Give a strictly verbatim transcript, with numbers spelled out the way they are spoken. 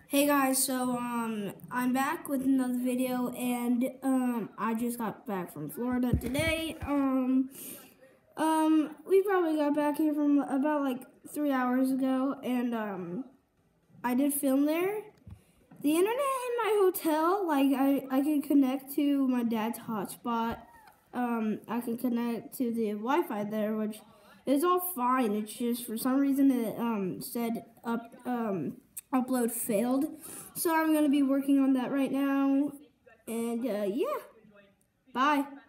Hey guys, so um, I'm back with another video, and um, I just got back from Florida today. Um, um, we probably got back here from about like three hours ago, and um, I did film there. The internet in my hotel, like I, I can connect to my dad's hotspot. Um, I can connect to the Wi-Fi there, which is all fine. It's just for some reason it um said up um upload failed. So I'm gonna be working on that right now. And uh, yeah, bye.